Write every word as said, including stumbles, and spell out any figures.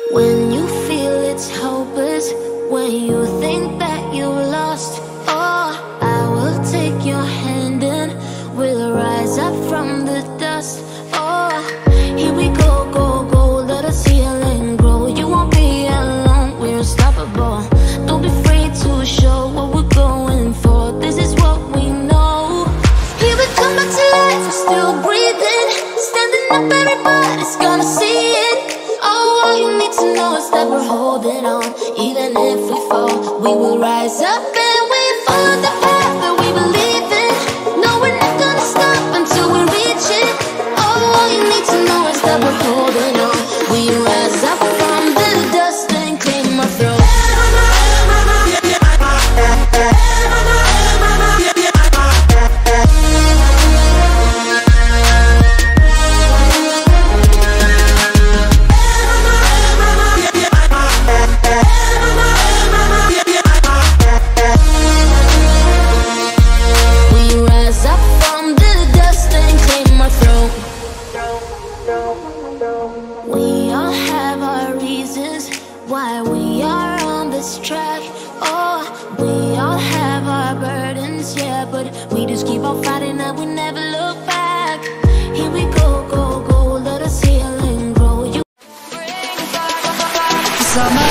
When you feel it's hopeless, when you think that you lost, oh, I will take your hand and we'll rise up from the dust. Oh, here we go, go, go, let us heal and grow. You won't be alone, we're unstoppable. Don't be afraid to show what we're going for. This is what we know. Here we come back to life, we're still breathing. Standing up, everybody's gonna see it. Oh, all you need to know is that we're holding on. Even if we fall, we will rise up and we follow the path that we believe in. No, we're not gonna stop until we reach it. Oh, all you need to know is that we're holding on. We rise up from the dust and claim our throne. We all have our reasons why we are on this track. Oh, we all have our burdens, yeah, but we just keep on fighting and we never look back. Here we go, go, go, let us heal and grow. You bring fire, fire, fire.